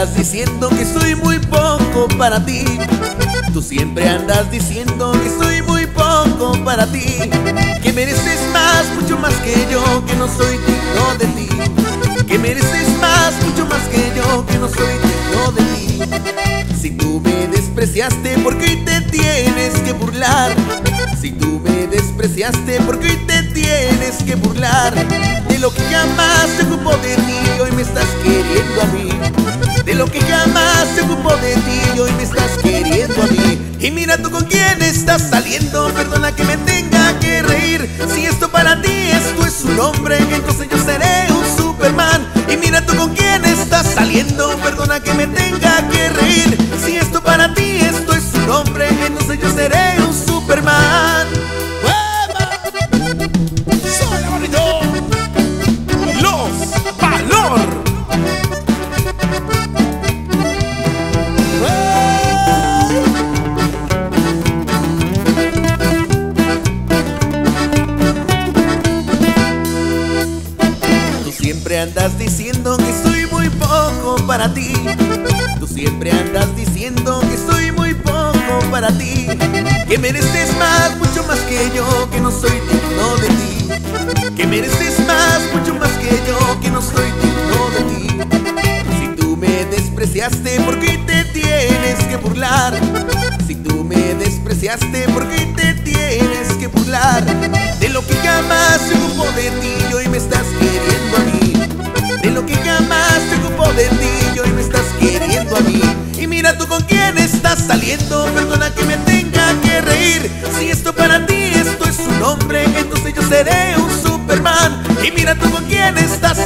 andas diciendo que soy muy poco para ti. Tú siempre andas diciendo que soy muy poco para ti, que mereces más, mucho más que yo, que no soy digno de ti. Que mereces más, mucho más que yo, que no soy digno de ti. Si tú me despreciaste, ¿por qué hoy te tienes que burlar? Si tú me despreciaste, ¿por qué hoy te tienes que burlar? De lo que jamás se ocupó de ti, hoy me estás queriendo a mí. De lo que jamás se ocupó de ti, hoy me estás queriendo a mí. Y mira tú con quién estás saliendo, perdona que me tenga que reír. Si esto para ti, esto es un hombre, entonces yo seré un Superman. Y mira tú con quién estás saliendo, perdona que me tenga que reír. Si esto para ti, esto es un hombre, entonces yo seré un Superman. ¡Soy bonito! ¡Los Valor! Siempre andas diciendo que soy muy poco para ti. Tú siempre andas diciendo que soy muy poco para ti, que mereces más, mucho más que yo, que no soy digno de ti. Que mereces más, mucho más que yo, que no soy digno de ti. Si tú me despreciaste, ¿por qué te tienes que burlar? Si tú me despreciaste, ¿por qué te tienes que burlar? De lo que jamás se ocupó de ti, hoy me estás queriendo a mí. De lo que jamás se ocupó de ti, hoy me estás queriendo a mí. Y mira tú con quién estás saliendo, perdona que me tenga que reír. Si esto para ti, esto es un hombre, entonces yo seré un Superman. Y mira tú con quién estás